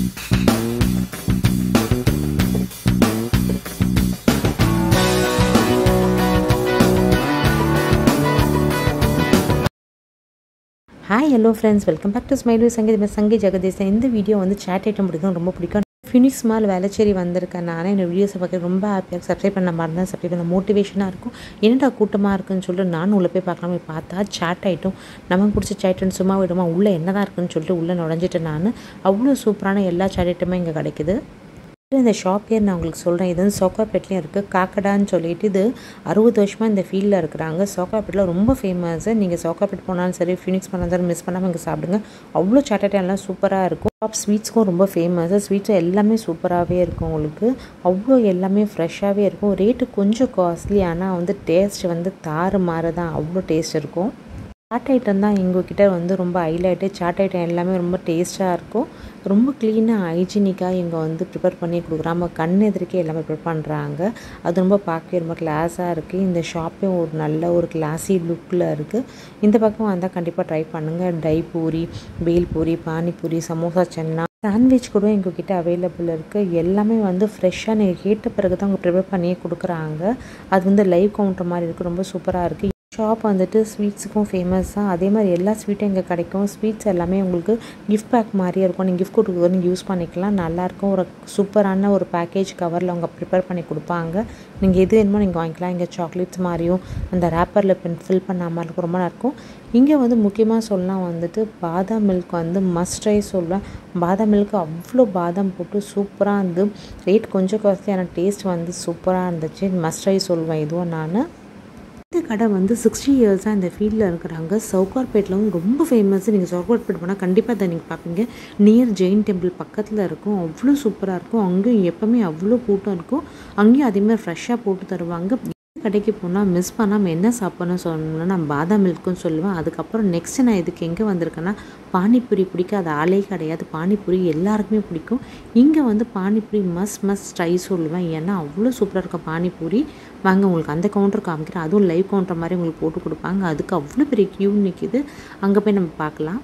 Hi, hello friends, welcome back to Smile with Sangeet. मैं संगी जगदीश இந்த வீடியோ வந்து chat item ரொம்ப பிடிக்கும். Phoenix Mall Velachery வந்திருக்கேன். நானே இந்த வீடியோஸை பார்க்க ரொம்ப ஹாப்பியாக சப்ஸ்கிரைப் பண்ண மாதிரி தான் சப்ஸ்கிரைப் பண்ண மோட்டிவேஷனாக இருக்கும். என்னடா கூட்டமாக இருக்குன்னு சொல்லிட்டு நானும் உள்ளே போய் பார்க்கலாம். போய் பார்த்தா chat item நமக்கு பிடிச்ச chat item சும்மா விடுமா உள்ளே என்னதான் இருக்குன்னு சொல்லிட்டு உள்ளே நுழைஞ்சிட்டு நான் அவ்வளோ சூப்பரான எல்லா chat itemமே இங்கே கிடைக்குது. இந்த ஷாப் பேர் நான் உங்களுக்கு சொல்கிறேன். இது வந்து சோக்கார்பேட்லேயும் இருக்குது. காக்கடான்னு சொல்லிட்டு இது 60 வருஷமாக இந்த ஃபீல்டில் இருக்கிறாங்க. சோக்கார்பேட்டில் ரொம்ப ஃபேமஸ்ஸு. நீங்கள் சோக்கார்பேட் போனாலும் சரி, ஃபீனிக்ஸ் போனாலும் மிஸ் பண்ணாமல் இங்கே சாப்பிடுங்க. அவ்வளோ சாட்டெல்லாம் சூப்பராக இருக்கும். ஷாப் ஸ்வீட்ஸ்க்கும் ரொம்ப ஃபேமஸ்ஸு. ஸ்வீட்ஸ் எல்லாமே சூப்பராகவே இருக்கும். உங்களுக்கு அவ்வளோ எல்லாமே ஃப்ரெஷ்ஷாகவே இருக்கும். ரேட்டு கொஞ்சம் காஸ்ட்லி, ஆனால் வந்து டேஸ்ட் வந்து தாறு மாறு தான். அவ்வளோ டேஸ்ட் இருக்கும். சாட் ஐட்டம் தான் எங்ககிட்ட வந்து ரொம்ப ஹைலைட்டு. சாட் ஐட்டம் எல்லாமே ரொம்ப டேஸ்ட்டாக இருக்கும். ரொம்ப க்ளீனாக ஹைஜீனிக்காக இங்கே வந்து ப்ரிப்பேர் பண்ணி கொடுக்குறாங்க. கண் எதிர்க்கே எல்லாமே ப்ரிப்பேர் பண்ணுறாங்க. அது ரொம்ப பார்க்கவே ரொம்ப கிளாஸாக இருக்குது. இந்த ஷாப்பே ஒரு நல்ல ஒரு கிளாஸி லுக்கில் இருக்குது. இந்த பக்கம் வந்தால் கண்டிப்பாக ட்ரை பண்ணுங்கள். டை பூரி, பேல் பூரி, பானிபூரி, சமோசா, சென்னா, சாண்ட்விச் கூட எங்ககிட்ட அவைலபிள் இருக்குது. எல்லாமே வந்து ஃப்ரெஷ்ஷாக நீங்கள் கேட்ட பிறகு தான் அவங்க ப்ரிப்பேர் பண்ணியே கொடுக்குறாங்க. அது வந்து லைவ் கவுண்டர் மாதிரி இருக்குது. ரொம்ப சூப்பராக இருக்குது. ஷாப் வந்துட்டு ஸ்வீட்ஸுக்கும் ஃபேமஸ் தான். அதே மாதிரி எல்லா ஸ்வீட்டும் இங்கே கிடைக்கும். ஸ்வீட்ஸ் எல்லாமே உங்களுக்கு கிஃப்ட் பேக் மாதிரியே இருக்கும். நீங்கள் கிஃப்ட் கொடுக்குறது நீங்கள் யூஸ் பண்ணிக்கலாம். நல்லாயிருக்கும். ஒரு சூப்பரான ஒரு பேக்கேஜ் கவரில் அவங்க ப்ரிப்பேர் பண்ணி கொடுப்பாங்க. நீங்கள் எது வேணுமோ நீங்கள் வாங்கிக்கலாம். இங்கே சாக்லேட்ஸ் மாதிரியும் அந்த ரேப்பரில் ஃபில் பண்ண மாதிரி இருக்கும். ரொம்ப நல்லாயிருக்கும். இங்கே வந்து முக்கியமாக சொல்லலாம் வந்துட்டு பாதாம் மில்க் வந்து மஸ்ட் ட்ரை சொல்லுவேன். பாதாம் மில்க் அவ்வளோ பாதாம் போட்டு சூப்பராக இருந்து ரேட் கொஞ்சம் காஸ்ட்லி, ஆனால் டேஸ்ட் வந்து சூப்பராக இருந்துச்சு. மஸ்ட் ட்ரை சொல்லுவேன் இதுவும் நான். இந்த கடை வந்து 60 இயர்ஸாக இந்த ஃபீல்டில் இருக்கிறாங்க. சவுகார்பேட்டில் வந்து ரொம்ப ஃபேமஸ். நீங்கள் சவுகார்பேட் போனால் கண்டிப்பாக அதை நீங்கள் பார்ப்பீங்க. நியர் ஜெயின் டெம்பிள் பக்கத்தில் இருக்கும். அவ்வளோ சூப்பராக இருக்கும். அங்கேயும் எப்போவுமே அவ்வளோ கூட்டம் இருக்கும். அங்கேயும் அதேமாதிரி ஃப்ரெஷ்ஷாக போட்டு தருவாங்க. கடைக்கு போனால் மிஸ் பண்ணாமல் என்ன சாப்பிட்ணும்னு சொன்னோம்னா நான் பாதாம் மில்க்குன்னு சொல்லுவேன். அதுக்கப்புறம் நெக்ஸ்ட்டு நான் இதுக்கு எங்கே வந்திருக்கேன்னா, பானிபூரி பிடிக்காத ஆளே கிடையாது. பானிபூரி எல்லாருக்குமே பிடிக்கும். இங்கே வந்து பானிபூரி மஸ்ட் ட்ரை சொல்லுவேன். ஏன்னா அவ்வளோ சூப்பராக இருக்கும் பானிபூரி. வாங்க உங்களுக்கு அந்த கவுண்டர் காமிக்கிறேன். அதுவும் லைவ் கவுண்டர் மாதிரி உங்களுக்கு போட்டு கொடுப்பாங்க. அதுக்கு அவ்வளோ பெரிய க்யூ நிற்கிது. அங்கே போய் நம்ம பார்க்கலாம்.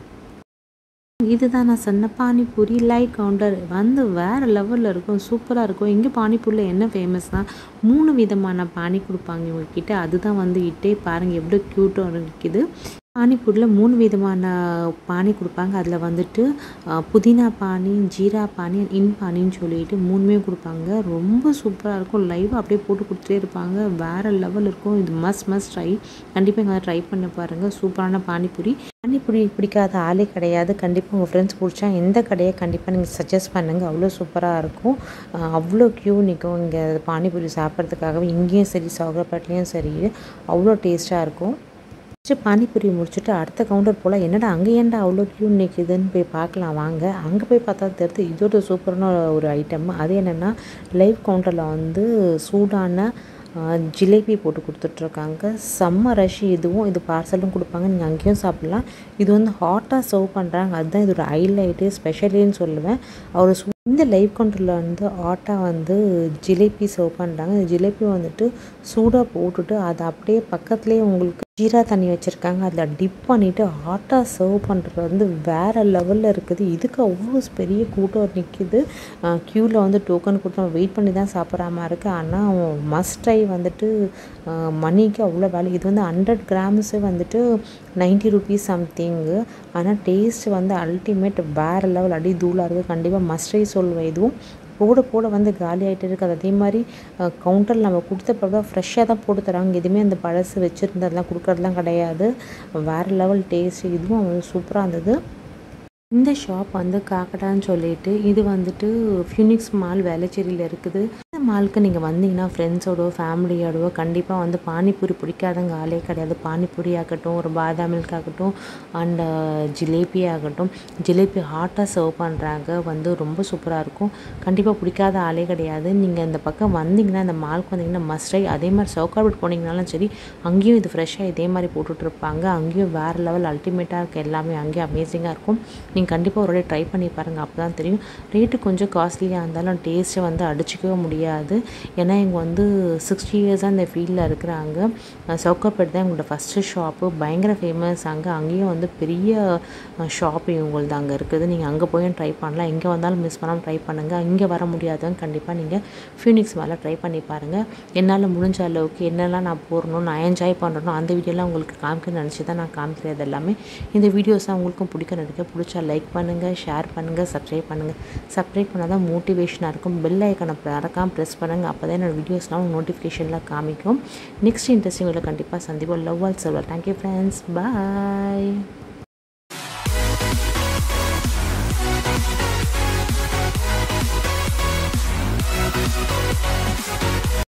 இதுதான் நான் சொன்ன பானிபூரி லைவ் கவுண்டர். வந்து வேறு லெவலில் இருக்கும். சூப்பராக இருக்கும். இங்கே பானிபூரியில் என்ன ஃபேமஸ்னால் 3 விதமான பானி கொடுப்பாங்க இவங்கக்கிட்ட. அதுதான் வந்து இட்டே பாருங்கள் எவ்வளோ க்யூட்டாக இருக்குது. பானிபூரியில் 3 விதமான பானி கொடுப்பாங்க. அதில் வந்துட்டு புதினா பானி, ஜீரா பானி, பானின்னு சொல்லிட்டு 3மே கொடுப்பாங்க. ரொம்ப சூப்பராக இருக்கும். லைவாக அப்படியே போட்டு கொடுத்துட்டே இருப்பாங்க. வேறு லெவல் இருக்கும். இது மஸ்ட் ட்ரை. கண்டிப்பாக இங்கே ட்ரை பண்ணி பாருங்கள். சூப்பரான பானிபூரி. பானிபூரி பிடிக்காத ஆளே கிடையாது. கண்டிப்பாக உங்கள் ஃப்ரெண்ட்ஸ் பிடிச்சா எந்த கடையை கண்டிப்பாக நீங்கள் சஜஸ்ட் பண்ணுங்கள். அவ்வளோ சூப்பராக இருக்கும். அவ்வளோ க்யூ நிற்கும் இங்கே பானிபூரி சாப்பிட்றதுக்காகவே. இங்கேயும் சரி, சவுகார்பேட்லேயும் சரி, அவ்வளோ டேஸ்ட்டாக இருக்கும். பானிபூரி முடிச்சுட்டு அடுத்த கவுண்டர் போல். என்னடா அங்கே ஏன்டா அவ்வளோ க்யூ நிற்கிதுன்னு போய் பார்க்கலாம் வாங்க. அங்கே போய் பார்த்தா தெரியுது இதோட சூப்பரான ஒரு ஐட்டம். அது என்னென்னா லைவ் கவுண்டரில் வந்து சூடான ஜிலேபி போட்டு கொடுத்துட்ருக்காங்க. செம்ம ரஷ். இதுவும் இது பார்சலும் கொடுப்பாங்க. நீங்கள் அங்கேயும் சாப்பிட்லாம். இது வந்து ஹாட்டாக சர்வ் பண்ணுறாங்க. அதுதான் இதோட ஹைலைட்டு, ஸ்பெஷலின்னு சொல்லுவேன். அவர் இந்த லைவ் கவுண்டரில் வந்து ஹாட்டாக வந்து ஜிலேபி சர்வ் பண்ணுறாங்க. இந்த ஜிலேபி வந்துட்டு சூடாக போட்டுட்டு அதை அப்படியே பக்கத்துலேயே உங்களுக்கு ஜீரா தண்ணி வச்சுருக்காங்க. அதில் டிப் பண்ணிவிட்டு ஹாட்டாக சர்வ் பண்ணுறது வந்து வேறு லெவலில் இருக்குது. இதுக்கு அவ்வளோ பெரிய கூட்டம் நிற்கிது. க்யூவில் வந்து டோக்கன் கொடுத்து வெயிட் பண்ணி தான் சாப்பிட்ற மாதிரி இருக்குது. ஆனால் மஸ்ட் ட்ரை வந்துட்டு மணிக்கு அவ்வளோ வேலை. இது வந்து 100 கிராம்ஸு வந்துட்டு 90 rupees சம்திங்கு. ஆனால் டேஸ்ட் வந்து அல்டிமேட் வேறு லெவல். அடி தூளாக இருக்குது. கண்டிப்பாக மஸ்ட் ட்ரை சொல்லுவேன். இதுவும் போட வந்து காலி ஆகிட்டு இருக்குது. அதே மாதிரி கவுண்டரில் நம்ம கொடுத்த பிறகு ஃப்ரெஷ்ஷாக தான் போட்டு தராங்க. எதுவுமே அந்த பழசு வச்சுருந்ததெல்லாம் கொடுக்குறதுலாம் கிடையாது. வேறு லெவல் டேஸ்ட். இதுவும் சூப்பராக இருந்தது. இந்த ஷாப் வந்து காக்கடான்னு சொல்லிட்டு இது வந்துட்டு ஃபியூனிக்ஸ் மால் வேளச்சேரியில் இருக்குது. இந்த மாலுக்கு நீங்கள் வந்தீங்கன்னா ஃப்ரெண்ட்ஸோடோ ஃபேமிலியோடவோ கண்டிப்பாக வந்து பானிபூரி பிடிக்காதங்க ஆளே கிடையாது. பானிபூரி ஆகட்டும், ஒரு பாதாம் மில்க் ஆகட்டும், அண்ட் ஜிலேபி ஆகட்டும். ஜிலேபி ஹாட்டாக சர்வ் பண்ணுறாங்க. வந்து ரொம்ப சூப்பராக இருக்கும். கண்டிப்பாக பிடிக்காத ஆளே கிடையாது. நீங்கள் இந்த பக்கம் வந்தீங்கன்னா, இந்த மாலுக்கு வந்தீங்கன்னா மஸ்ட் ட்ரை. அதே மாதிரி சவுகார்பேட் போனீங்கனாலும் சரி, அங்கேயும் இது ஃப்ரெஷ்ஷாக இதே மாதிரி போட்டுட்ருப்பாங்க. அங்கேயும் வேறு லெவல் அல்டிமேட்டாக இருக்குது. எல்லாமே அங்கேயும் அமேசிங்காக இருக்கும். நீங்கள் கண்டிப்பாக ஒரு ட்ரை பண்ணி பாருங்கள். அப்போ தான் தெரியும். ரேட்டு கொஞ்சம் காஸ்ட்லியாக இருந்தாலும் டேஸ்ட்டை வந்து அடிச்சிக்கவே முடியாது. முடியாது. ஏன்னா இவங்க வந்து 60 இயர்ஸாக இந்த ஃபீல்டில் இருக்கிறாங்க. சவுக்கார்பேட் தான் எங்களோட ஃபஸ்ட்டு ஷாப்பு. பயங்கர ஃபேமஸ். அங்கேயும் வந்து பெரிய ஷாப் இவங்களது அங்கே இருக்குது. நீங்கள் அங்கே போயும் ட்ரை பண்ணலாம். எங்கே வந்தாலும் மிஸ் பண்ணாமல் ட்ரை பண்ணுங்கள். இங்கே வர முடியாதவங்க கண்டிப்பாக நீங்கள் ஃபியூனிக்ஸ் மேலே ட்ரை பண்ணி பாருங்கள். என்னால் முடிஞ்ச அளவுக்கு என்னெல்லாம் நான் போடணும், நான் என்ஜாய் பண்ணுறனோ அந்த வீடியோலாம் உங்களுக்கு காமிக்கணும்னு நினச்சி தான் நான் காமிக்கிறது எல்லாமே. இந்த வீடியோஸ்லாம் உங்களுக்கும் பிடிச்சா லைக் பண்ணுங்கள், ஷேர் பண்ணுங்கள், சப்ஸ்கிரைப் பண்ணுங்கள். சப்ஸ்கிரைப் பண்ணால் தான் மோட்டிவேஷனாக இருக்கும். பெல் ஐக்கானை மறக்காமல் ப்ரெஸ் பண்ணுங்கள். அப்போ தான் என்னோடய வீடியோஸ்லாம் நோட்டிஃபிகேஷனில் காமிக்கும். நெக்ஸ்ட் இன்ட்ரெஸ்டிங் வீடியோவில் கண்டிப்பாக சந்திப்போம். Love all server. Thank you friends. பாய்.